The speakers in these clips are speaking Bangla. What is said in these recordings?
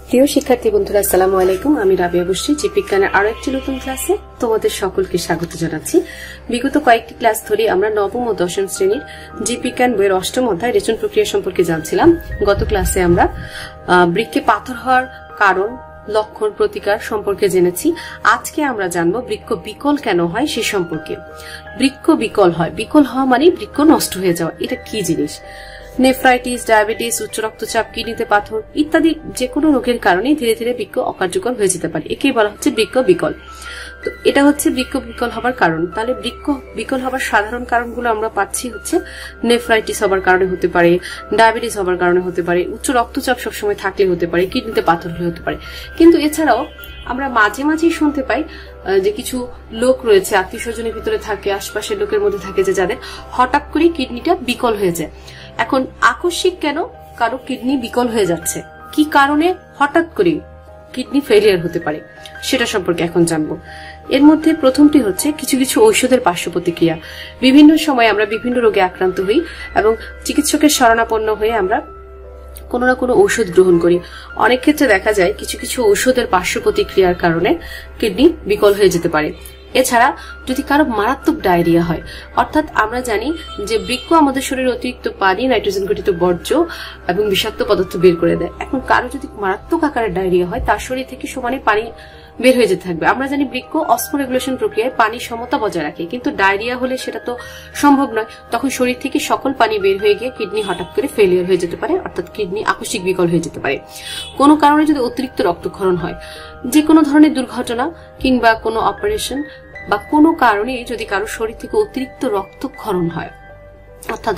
প্রিয় শিক্ষার্থী বন্ধুরা, আসসালামু আলাইকুম। আমি রাবিয়া বসরি, জীববিজ্ঞানের আরো একটি নতুন ক্লাসে তোমাদের সকলকে স্বাগত জানাচ্ছি। বিগত কয়েকটি ক্লাস ধরে আমরা নবম ও দশম শ্রেণীর জীববিজ্ঞান বইয়ের অষ্টম অধ্যায় রেচন প্রক্রিয়া সম্পর্কে জানছিলাম। গত ক্লাসে আমরা বৃক্কে পাথর হওয়ার কারণ, লক্ষণ, প্রতিকার সম্পর্কে জেনেছি। আজকে আমরা জানবো বৃক্ক বিকল কেন হয় সে সম্পর্কে। বৃক্ক বিকল হয়, বিকল হওয়া মানে বৃক্ক নষ্ট হয়ে যাওয়া। এটা কি জিনিস? নেফ্রাইটিস, ডায়াবেটিস, উচ্চ রক্তচাপ, কিডনিতে পাথর ইত্যাদি যে কোনো রোগের কারণে ধীরে ধীরে বৃক্ক অকার্যকর হয়ে যেতে পারে। একেই বলা হচ্ছে বৃক্ক বিকল। তো এটা হচ্ছে বৃক্ক বিকল হবার কারণ। তাহলে বৃক্ক বিকল হবার সাধারণ কারণগুলো আমরা পাচ্ছি হচ্ছে নেফ্রাইটিস হবার কারণে হতে পারে, ডায়াবেটিস হবার কারণে হতে পারে, উচ্চ রক্তচাপ সবসময় থাকলে হতে পারে, কিডনিতে পাথর হলে হতে পারে। কিন্তু এছাড়াও আমরা মাঝে মাঝেই শুনতে পাই যে কিছু লোক রয়েছে, আত্মীয় স্বজনের ভিতরে থাকে, আশপাশের লোকের মধ্যে থাকে, যে যাদের হঠাৎ করে কিডনিটা বিকল হয়ে যায়। এখন আকস্মিক কেন কারো কিডনি বিকল হয়ে যাচ্ছে, কি কারণে হঠাৎ করে কিডনি ফেলিয়ার হতে পারে সেটা সম্পর্কে এখন জানবো। এর মধ্যে প্রথমটি হচ্ছে কিছু কিছু ঔষধের পার্শ্ব প্রতিক্রিয়া। বিভিন্ন সময় আমরা বিভিন্ন রোগে আক্রান্ত হই এবং চিকিৎসকের শরণাপন্ন হয়ে আমরা কোনো না কোনো ঔষধ গ্রহণ করি। অনেক ক্ষেত্রে দেখা যায় কিছু কিছু ঔষধের পার্শ্ব প্রতিক্রিয়ার কারণে কিডনি বিকল হয়ে যেতে পারে। এছাড়া যদি কারো মারাত্মক ডায়রিয়া হয়, অর্থাৎ আমরা জানি যে বৃক্ক আমাদের শরীরে অতিরিক্ত পানি, নাইট্রোজেন ঘটিত বর্জ্য এবং বিষাক্ত পদার্থ বের করে দেয়। এখন কারো যদি মারাত্মক আকারের ডায়রিয়া হয়, তার শরীর থেকে সমানে পানি বের হয়ে যেতে থাকবে। আমরা জানি বৃক্ক অসমোরেগুলেশন প্রক্রিয়ায় পানির সমতা বজায় রাখে, কিন্তু ডায়রিয়া হলে সেটা তো সম্ভব নয়। তখন শরীর থেকে সকল পানি বের হয়ে গিয়ে কিডনি হঠাৎ করে ফেলিয়ার হয়ে যেতে পারে, অর্থাৎ কিডনি আকস্মিক বিকল হয়ে যেতে পারে। কোনো কারণে যদি অতিরিক্ত রক্তক্ষরণ হয়, যে কোনো ধরনের দুর্ঘটনা কিংবা কোনো অপারেশন বা কোনো কারণে যদি কারো শরীর থেকে অতিরিক্ত রক্তক্ষরণ হয়, অর্থাৎ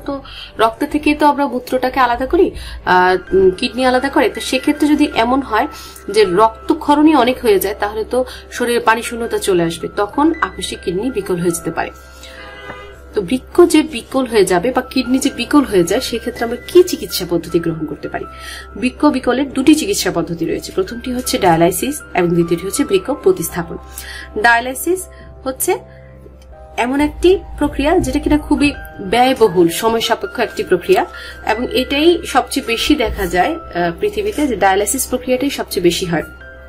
রক্ত থেকে তো আমরা মূত্রটাকে আলাদা করি, কিডনি আলাদা করে, তো সেক্ষেত্রে যদি এমন হয় যে রক্তক্ষরণই অনেক হয়ে যায়, তাহলে তো শরীরে পানি শূন্যতা চলে আসবে, তখন আকস্মিক কিডনি বিকল হয়ে যেতে পারে। তো বৃক্ক যে বিকল হয়ে যাবে বা কিডনি যে বিকল হয়ে যায়, সেক্ষেত্রে আমরা কি চিকিৎসা পদ্ধতি গ্রহণ করতে পারি? বৃক্ক বিকলের দুটি চিকিৎসা পদ্ধতি রয়েছে। প্রথমটি হচ্ছে ডায়ালাইসিস এবং দ্বিতীয়টি হচ্ছে বৃক্ক প্রতিস্থাপন। ডায়ালাইসিস হচ্ছে এমন একটি প্রক্রিয়া যেটা কিনা খুবই ব্যয়বহুল, সময় সাপেক্ষ একটি প্রক্রিয়া, এবং এটাই সবচেয়ে বেশি দেখা যায় পৃথিবীতে, যে ডায়ালাইসিস প্রক্রিয়াটাই সবচেয়ে বেশি হয়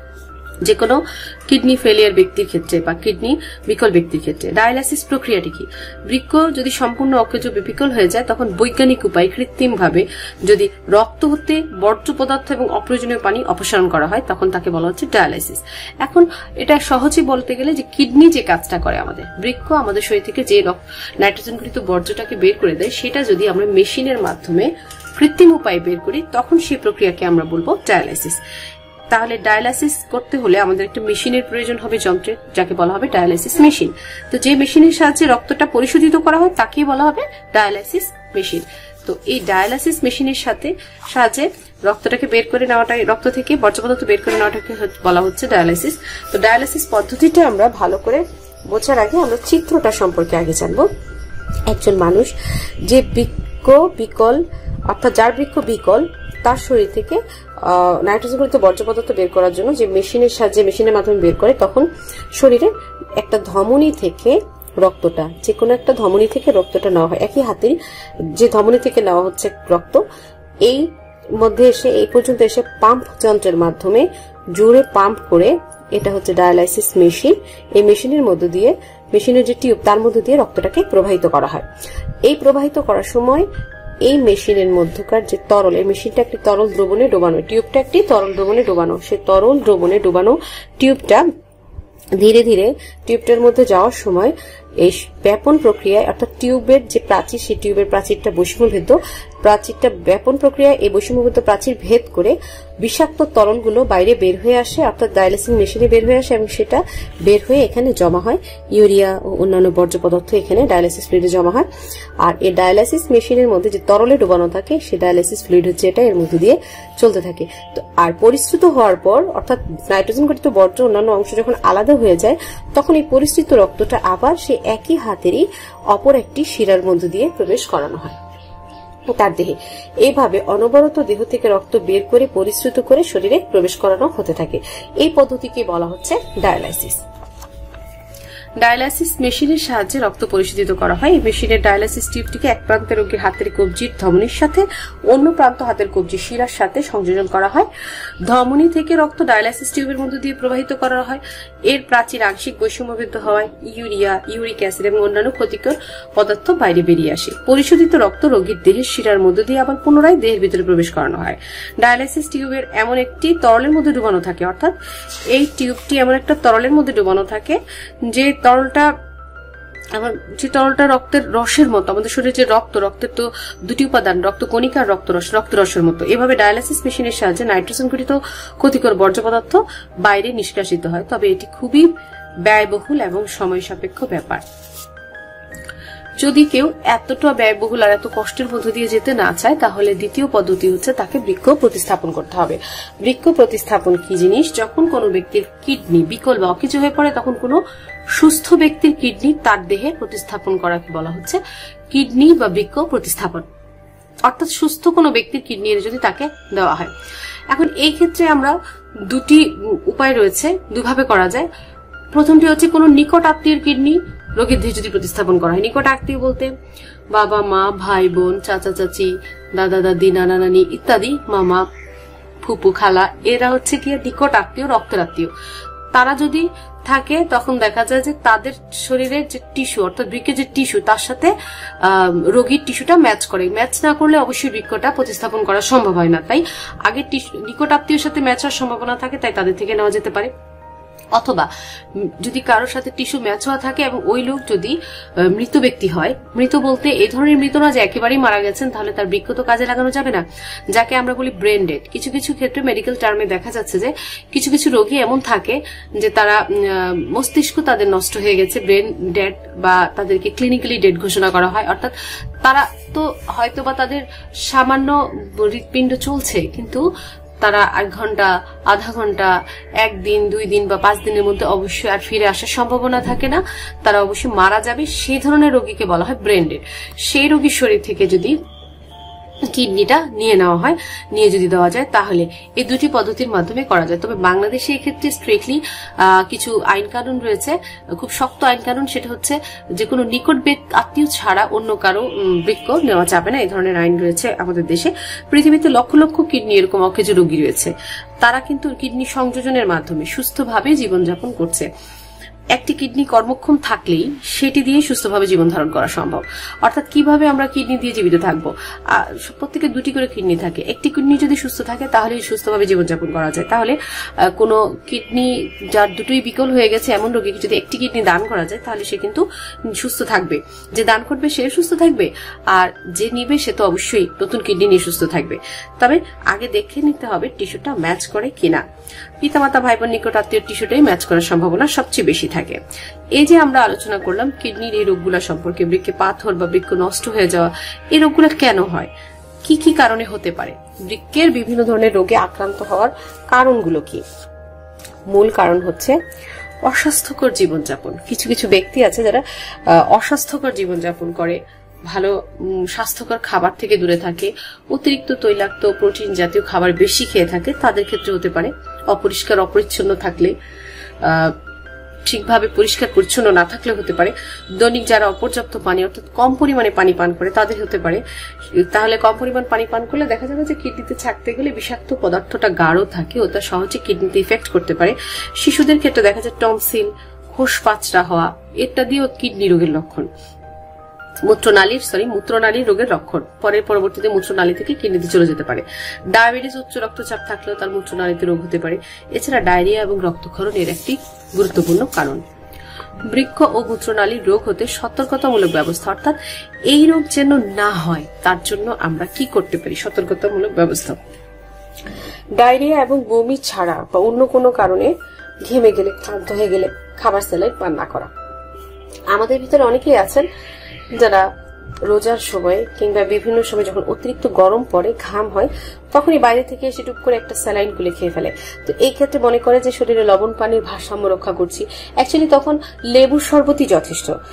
যে কোনো কিডনি ফেলিয়ার ব্যক্তির ক্ষেত্রে বা কিডনি বিকল ব্যক্তির ক্ষেত্রে। ডায়ালাইসিস প্রক্রিয়াটি কি? বৃক্ক যদি সম্পূর্ণ অকেজ বিকল হয়ে যায়, তখন বৈজ্ঞানিক উপায়ে কৃত্রিম ভাবে যদি রক্ত হতে বর্জ্য পদার্থ এবং অপ্রয়োজনীয় পানি অপসারণ করা হয়, তখন তাকে বলা হচ্ছে ডায়ালাইসিস। এখন এটা সহজে বলতে গেলে যে কিডনি যে কাজটা করে, আমাদের বৃক্ক আমাদের শরীর থেকে যে নাইট্রোজেন ঘটিত বর্জ্যটাকে বের করে দেয়, সেটা যদি আমরা মেশিনের মাধ্যমে কৃত্রিম উপায়ে বের করি, তখন সেই প্রক্রিয়াকে আমরা বলবো ডায়ালাইসিস। তাহলে ডায়ালাইসিস করতে হলে আমাদের একটা মেশিনের প্রয়োজন হবে, যন্ত্রের, যাকে বলা হবে ডায়ালাইসিস মেশিন। তো যে মেশিনের সাহায্যে রক্তটা পরিশোধিত করা হয় তাকেই বলা হবে ডায়ালাইসিস মেশিন। তো এই ডায়ালাইসিস মেশিনের সাহায্যে রক্তটাকে বের করে নেওয়াটাই, রক্ত থেকে বর্জ্য পদার্থ বের করে নেওয়াটাকে বলা হচ্ছে ডায়ালাইসিস। তো ডায়ালাইসিস পদ্ধতিটা আমরা ভালো করে বোঝার আগে আমরা চিত্রটা সম্পর্কে আগে জানবো। একজন মানুষ যে বৃক্ক বিকল, অর্থাৎ যার বৃক্ক বিকল, তার শরীর থেকে নাইট্রোজেন ঘটিত বর্জ্য পদার্থ বের করার জন্য যে মেশিনের সাহায্যে, মেশিনের মাধ্যমে বের করে, তখন শরীরে একটা ধমনী থেকে রক্তটা, যে কোনো একটা ধমনী থেকে রক্তটা নেওয়া হয়। একই হাতের যে ধমনী থেকে নেওয়া হচ্ছে রক্ত, এই মধ্যে এসে এই পর্যন্ত এসে পাম্প যন্ত্রের মাধ্যমে জোরে পাম্প করে, এটা হচ্ছে ডায়ালাইসিস মেশিন। এই মেশিনের মধ্য দিয়ে, মেশিনের যে টিউব, তার মধ্য দিয়ে রক্তটাকে প্রবাহিত করা হয়। এই প্রবাহিত করার সময় এই মেশিনের মধ্যকার যে তরল, এই মেশিনটা একটি তরল দ্রবণে ডোবানো, টিউবটা একটি তরল দ্রবণে ডোবানো, সেই তরল দ্রবণে ডোবানো টিউবটা ধীরে ধীরে টিউবটার মধ্যে যাওয়ার সময় এই ব্যাপন প্রক্রিয়ায়, অর্থাৎ টিউবের যে প্রাচীর, সেই টিউবের প্রাচীরটা বৈষম্যভেদ্য, প্রাচীরটা ব্যাপন প্রক্রিয়ায় এই বৈষম্যভেদ্য প্রাচীর ভেদ করে বিষাক্ত তরলগুলো বাইরে বের হয়ে আসে, অর্থাৎ ডায়ালাইসিস মেশিনে বের হয়ে আসে, এবং সেটা বের হয়ে এখানে জমা হয়। ইউরিয়া ও অন্যান্য বর্জ্য পদার্থ এখানে ডায়ালাইসিস ফ্লুইডে জমা হয়। আর এই ডায়ালাইসিস মেশিনের মধ্যে যে তরলে ডোবানো থাকে, সেই ডায়ালাইসিস ফ্লুইড হচ্ছে এটা, এর মধ্যে দিয়ে চলতে থাকে। তো আর পরিশ্রুত হওয়ার পর, অর্থাৎ নাইট্রোজেন ঘটিত বর্জ্য অন্যান্য অংশ যখন আলাদা হয়ে যায়, তখন এই পরিশ্রুত রক্তটা আবার সেই একই হাতেরই অপর একটি শিরার মধ্য দিয়ে প্রবেশ করানো হয় তার দেহে। এইভাবে অনবরত দেহ থেকে রক্ত বের করে পরিশ্রুত করে শরীরে প্রবেশ করানো হতে থাকে। এই পদ্ধতিকে বলা হচ্ছে ডায়ালাইসিস। ডায়ালাইসিস মেশিনের সাহায্যে রক্ত পরিশোধিত করা হয়। এই মেশিনের ডায়ালাইসিস টিউবটিকে এক প্রান্তে রোগীর হাতের কবজির ধমনির সাথে অন্য প্রান্ত হাতের কবজির শিরার সাথে সংযোজন করা হয়। ধমনি থেকে রক্ত ডায়ালাইসিস টিউবের মধ্য দিয়ে প্রবাহিত করা হয়। এর প্রাচীর আংশিক বৈষম্যবৃদ্ধ হওয়ায় ইউরিয়া, ইউরিক অ্যাসিড এবং অন্যান্য ক্ষতিকর পদার্থ বাইরে বেরিয়ে আসে। পরিশোধিত রক্ত রোগীর দেহের শিরার মধ্য দিয়ে আবার পুনরায় দেহের ভিতরে প্রবেশ করানো হয়। ডায়ালাইসিস টিউবের এমন একটি তরলের মধ্যে ডুবানো থাকে, অর্থাৎ এই টিউবটি এমন একটা তরলের মধ্যে ডুবানো থাকে যে তরলটা রক্তের রসের মতো। আমাদের শরীরে যে রক্তের তো দুটি উপাদান, রক্ত কণিকা আর রক্তরসের মতো। এভাবে ডায়ালাইসিস মেশিনের সাহায্যে নাইট্রোজেন ঘটিত ক্ষতিকর বর্জ্য পদার্থ বাইরে নিষ্কাশিত হয়। তবে এটি খুবই ব্যয়বহুল এবং সময় সাপেক্ষ ব্যাপার। যদি কেউ এতটা ব্যয়বহুল আর এত কষ্টের মধ্য দিয়ে যেতে না চায়, তাহলে দ্বিতীয় পদ্ধতি হচ্ছে তাকে বৃক্ক প্রতিস্থাপন করতে হবে। বৃক্ক প্রতিস্থাপন কি জিনিস? যখন কোনো ব্যক্তির কিডনি বিকল বা অকেজো হয়ে পড়ে, তখন কোনো সুস্থ ব্যক্তির কিডনি তার দেহে প্রতিস্থাপন করাকে বলা হচ্ছে কিডনি বা বৃক্ক প্রতিস্থাপন। অর্থাৎ সুস্থ কোনো ব্যক্তির কিডনি যদি তাকে দেওয়া হয়। এখন এই ক্ষেত্রে আমরা দুটি উপায় রয়েছে, দুভাবে করা যায়। প্রথমটি হচ্ছে কোনো নিকট আত্মীয়ের কিডনি রোগীর দেহে যদি প্রতিস্থাপন করা হয়। নিকট আত্মীয় বলতে বাবা মা, ভাই বোন, চাচা চাচি, দাদা দাদি, নানা নানি ইত্যাদি, মামা ফুপু খালা, এরা হচ্ছে কি নিকট আত্মীয়, রক্তের আত্মীয়। তারা যদি থাকে তখন দেখা যায় যে তাদের শরীরের যে টিস্যু, অর্থাৎ বৃক্কের যে টিস্যু, তার সাথে রোগীর টিস্যুটা ম্যাচ করে। ম্যাচ না করলে অবশ্যই বৃক্কটা প্রতিস্থাপন করা সম্ভব হয় না। তাই আগে নিকট আত্মীয়ের সাথে ম্যাচ হওয়ার সম্ভাবনা থাকে, তাই তাদের থেকে নেওয়া যেতে পারে। অথবা যদি কারোর সাথে টিস্যু ম্যাচ হওয়া থাকে এবং ওই লোক যদি মৃত ব্যক্তি হয়, মৃত বলতে এই ধরনের মৃত না যে একেবারেই মারা গেছেন, তাহলে তার বৃক্ক তো কাজে লাগানো যাবে না, যাকে আমরা বলি ব্রেন ডেড। কিছু কিছু ক্ষেত্রে মেডিকেল টার্মে দেখা যাচ্ছে যে কিছু কিছু রোগী এমন থাকে যে তারা মস্তিষ্ক তাদের নষ্ট হয়ে গেছে, ব্রেন ডেড, বা তাদেরকে ক্লিনিক্যালি ডেড ঘোষণা করা হয়। অর্থাৎ তারা তো হয়তো বা তাদের সামান্য হৃৎপিণ্ড চলছে, কিন্তু তারা 1 ঘন্টা, আধা ঘন্টা, 1 দিন, 2 দিন বা 5 দিনের মধ্যে অবশ্যই আর ফিরে আসার সম্ভাবনা থাকে না, তারা অবশ্যই মারা যাবে। সেই ধরনের রোগীকে বলা হয় ব্রেন ডেড। সেই রোগীর শরীর থেকে যদি কিডনিটা নিয়ে নেওয়া হয়, নিয়ে যদি দেওয়া যায়, তাহলে এই দুটি পদ্ধতির মাধ্যমে করা যায়। তবে বাংলাদেশে এক্ষেত্রে স্ট্রিক্টলি কিছু আইন কানুন রয়েছে, খুব শক্ত আইন কানুন। সেটা হচ্ছে যে কোনো নিকট আত্মীয় ছাড়া অন্য কারো বৃক্ক নেওয়া যাবে না, এই ধরনের আইন রয়েছে আমাদের দেশে। পৃথিবীতে লক্ষ লক্ষ কিডনি এরকম অকেজো রোগী রয়েছে, তারা কিন্তু কিডনি সংযোজনের মাধ্যমে সুস্থভাবে জীবনযাপন করছে। একটি কিডনি কর্মক্ষম থাকলেই সেটি দিয়ে সুস্থভাবে জীবন ধারণ করা সম্ভব। অর্থাৎ কিভাবে আমরা কিডনি দিয়ে জীবিত থাকবো? প্রত্যেকে 2টি করে কিডনি থাকে। একটি কিডনি যদি সুস্থ থাকে তাহলে সুস্থভাবে জীবনযাপন করা যায়। তাহলে কোনো কিডনি যার দুটোই বিকল হয়ে গেছে এমন রোগীকে যদি একটি কিডনি দান করা যায়, তাহলে সে কিন্তু সুস্থ থাকবে। যে দান করবে সে সুস্থ থাকবে, আর যে নিবে সে তো অবশ্যই নতুন কিডনি নিয়ে সুস্থ থাকবে। তবে আগে দেখে নিতে হবে টিস্যুটা ম্যাচ করে কিনা। পিতামাতা, ভাই বোন, নিকট আত্মীয় টিস্যুটাই ম্যাচ করার সম্ভাবনা সবচেয়ে বেশি থাকে। এই যে আমরা আলোচনা করলাম কিডনির এই রোগগুলো সম্পর্কে, বৃক্কে পাথর বা বৃক্ক নষ্ট হয়ে যাওয়া, এই রোগগুলো কেন হয়, কি কি কারণে হতে পারে, বৃক্কের বিভিন্ন ধরনের রোগে আক্রান্ত হওয়ার কারণগুলো কি? মূল কারণ হচ্ছে অস্বাস্থ্যকর জীবনযাপন। কিছু কিছু ব্যক্তি আছে যারা অস্বাস্থ্যকর জীবনযাপন করে, ভালো স্বাস্থ্যকর খাবার থেকে দূরে থাকে, অতিরিক্ত তৈলাক্ত প্রোটিন জাতীয় খাবার বেশি খেয়ে থাকে, তাদের ক্ষেত্রে হতে পারে। অপরিষ্কার অপরিচ্ছন্ন থাকলে, ঠিকভাবে পরিষ্কার পরিচ্ছন্ন না থাকলে হতে পারে। দৈনিক যারা অপর্যাপ্ত পানি, অর্থাৎ কম পরিমাণে পানি পান করে, তাদের হতে পারে। তাহলে কম পরিমাণ পানি পান করলে দেখা যাবে যে কিডনিতে ছাকতে গেলে বিষাক্ত পদার্থটা গাঢ় থাকে, ওটা সহজে কিডনিতে ইফেক্ট করতে পারে। শিশুদের ক্ষেত্রে দেখা যায় টনসিল, খোস পাচড়া হওয়া ইত্যাদিও কিডনি রোগের লক্ষণ। মূত্রনালীর রোগের লক্ষণ, পরবর্তীতে মূত্রনালী থেকে কিডনিতে চলে যেতে পারে। ডায়াবেটিস, উচ্চ রক্তচাপ থাকলেও তার মূত্রনালীতে রোগ হতে পারে। এছাড়া ডায়রিয়া এবং রক্তক্ষরণ এর একটি গুরুত্বপূর্ণ কারণ। বৃক্ক ও মূত্রনালীর রোগ হতে সতর্কতামূলক ব্যবস্থা, অর্থাৎ এই রোগ যেন না হয় তার জন্য আমরা কি করতে পারি? সতর্কতামূলক ব্যবস্থা। ডায়রিয়া এবং বমি ছাড়া বা অন্য কোনো কারণে ঘেমে গেলে, ক্লান্ত হয়ে গেলে খাবার স্যালাইন পান না করা। আমাদের ভিতরে অনেকেই আছেন যারা রোজার সময় কিংবা বিভিন্ন সময় যখন অতিরিক্ত গরম পড়ে, ঘাম হয়, তখনই বাইরে থেকে এসে টুক করে একটা স্যালাইন গুলে খেয়ে ফেলে। তো এই ক্ষেত্রে মনে করে যে শরীরে লবণ পানির ভারসাম্য রক্ষা করছি। অ্যাকচুয়ালি তখন লেবুর শরবতই যথেষ্ট।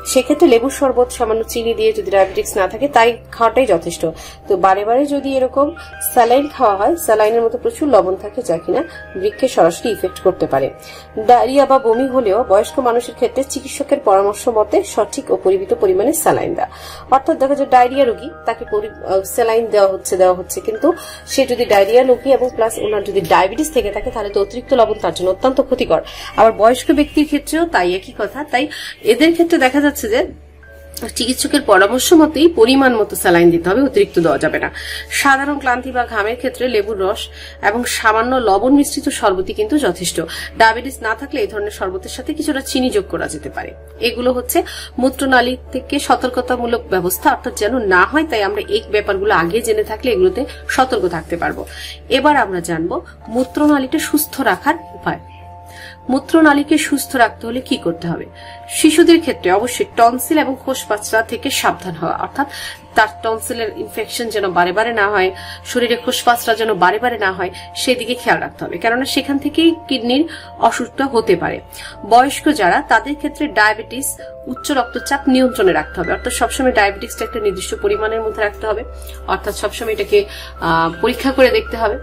সেক্ষেত্রে লেবুর শরবত সামান্য চিনি দিয়ে যদি ডায়াবেটিক্স না থাকে তাই খাওয়াটাই যথেষ্ট। তো বারে বারে যদি এরকম স্যালাইন খাওয়া হয়, স্যালাইনের মতো প্রচুর লবণ থাকে যা কিনা বৃক্কে সরাসরি ইফেক্ট করতে পারে। ডায়রিয়া বা বমি হলেও বয়স্ক মানুষের ক্ষেত্রে চিকিৎসকের পরামর্শ মতে সঠিক ও পরিমিত পরিমাণে স্যালাইন দেওয়া। অর্থাৎ দেখা যায় ডায়রিয়া রোগী, তাকে স্যালাইন দেওয়া হচ্ছে, কিন্তু সে যদি ডায়রিয়া রোগী এবং প্লাস ওনার যদি ডায়াবেটিস থেকে থাকে তাহলে তো অতিরিক্ত লবণ তার জন্য অত্যন্ত ক্ষতিকর। আবার বয়স্ক ব্যক্তির ক্ষেত্রেও তাই একই কথা। তাই এদের ক্ষেত্রে দেখা যাচ্ছে যে চিকিৎসকের পরামর্শ মতেই পরিমাণ মতো স্যালাইন দিতে হবে, অতিরিক্ত দেওয়া যাবে না। সাধারণ ক্লান্তি বা ঘামের ক্ষেত্রে লেবুর রস এবং সামান্য লবণ মিশ্রিত শরবতই কিন্তু যথেষ্ট। ডায়াবেটিস না থাকলে এই ধরনের শরবতের সাথে কিছুটা চিনি যোগ করা যেতে পারে। এগুলো হচ্ছে মূত্রনালী থেকে সতর্কতামূলক ব্যবস্থা, অর্থাৎ যেন না হয়, তাই আমরা এই ব্যাপারগুলো আগে জেনে থাকলে এগুলোতে সতর্ক থাকতে পারবো। এবার আমরা জানবো মূত্রনালীটা সুস্থ রাখার উপায়। মূত্রনালীকে সুস্থ রাখতে হলে কি করতে হবে? শিশুদের ক্ষেত্রে অবশ্যই টনসিল এবং খোসপাচড়া থেকে সাবধান হওয়া, অর্থাৎ তার টনসিলের ইনফেকশন যেন বারে বারে না হয়, শরীরে খোসপাচড়া যেন বারে বারে না হয়, সেদিকে খেয়াল রাখতে হবে, কেননা সেখান থেকেই কিডনির অসুখটা হতে পারে। বয়স্ক যারা, তাদের ক্ষেত্রে ডায়াবেটিস, উচ্চ রক্তচাপ নিয়ন্ত্রণে রাখতে হবে, অর্থাৎ সবসময় ডায়াবেটিসটা একটা নির্দিষ্ট পরিমাণের মধ্যে রাখতে হবে, অর্থাৎ সবসময় এটাকে পরীক্ষা করে দেখতে হবে।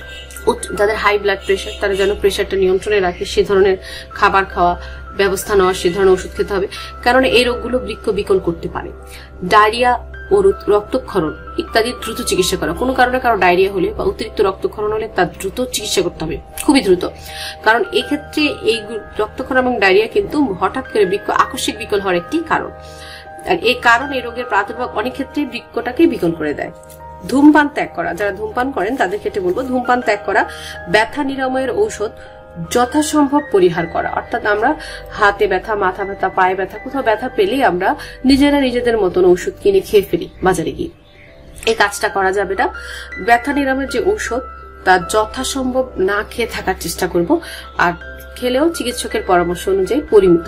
যাদের হাই ব্লাড প্রেশার, তারা যেন প্রেশারটা নিয়ন্ত্রণে রাখে, সে ধরনের খাবার খাওয়া, ব্যবস্থা নেওয়া, সে ধরনের ওষুধ খেতে হবে, কারণ এই রোগগুলো বৃক্ক বিকল করতে পারে। ডায়রিয়া ও রক্তক্ষরণ ইত্যাদি দ্রুত চিকিৎসা করা। কোনো কারণে কারো ডায়রিয়া হলে বা অতিরিক্ত রক্তক্ষরণ হলে তার দ্রুত চিকিৎসা করতে হবে, খুবই দ্রুত, কারণ এক্ষেত্রে এই রক্তক্ষরণ এবং ডায়রিয়া কিন্তু হঠাৎ করে বৃক্ক আকস্মিক বিকল হওয়ার একটি কারণ। আর এই কারণ, এই রোগের প্রাদুর্ভাব অনেক ক্ষেত্রে বৃক্কটাকে বিকল করে দেয়। ধূমপান ত্যাগ করা, যারা ধূমপান করেন তাদের ক্ষেত্রে বলবো ধূমপান ত্যাগ করা। ব্যথা নিরাময়ের ঔষধ যথাসম্ভব পরিহার করা, অর্থাৎ আমরা হাতে ব্যথা, মাথা ব্যথা, পায়ে ব্যথা, কোথাও ব্যথা পেলেই আমরা নিজেরা নিজেদের মতন ওষুধ কিনে খেয়ে ফেলি বাজারে গিয়ে। এই কাজটা করা যাবে না। ব্যথা নিরাময়ের যে ঔষধ তা যথাসম্ভব না খেয়ে থাকার চেষ্টা করব, আর খেলেও চিকিৎসকের পরামর্শ অনুযায়ী পরিমিত।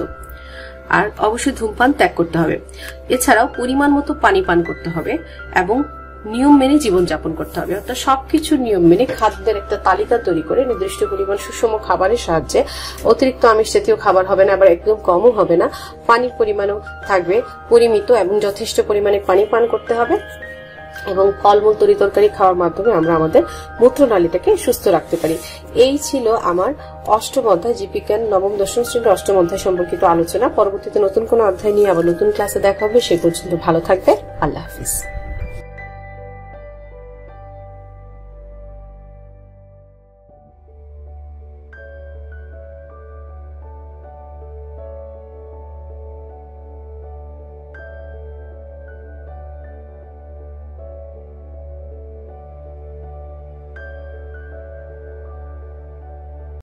আর অবশ্যই ধূমপান ত্যাগ করতে হবে। এছাড়াও পরিমাণ মতো পানি পান করতে হবে এবং নিয়ম মেনে জীবনযাপন করতে হবে, অর্থাৎ সবকিছু নিয়ম মেনে খাদ্যের একটা তালিকা তৈরি করে নির্দিষ্ট পরিমাণ সুষম খাবারের সাহায্যে, অতিরিক্ত আমিষ জাতীয় খাবার হবে না, আবার একদম কমও হবে না, পানির পরিমাণও থাকবে পরিমিত এবং যথেষ্ট পরিমাণে পানি পান করতে হবে, এবং ফলমূল তরি তরকারি খাওয়ার মাধ্যমে আমরা আমাদের মূত্রনালীটাকে সুস্থ রাখতে পারি। এই ছিল আমার অষ্টম অধ্যায় জীববিজ্ঞান নবম দশম শ্রেণীর অষ্টম অধ্যায় সম্পর্কিত আলোচনা। পরবর্তীতে নতুন কোনো অধ্যায় নিয়ে আবার নতুন ক্লাসে দেখা হবে। সে পর্যন্ত ভালো থাকবে। আল্লাহ হাফিজ।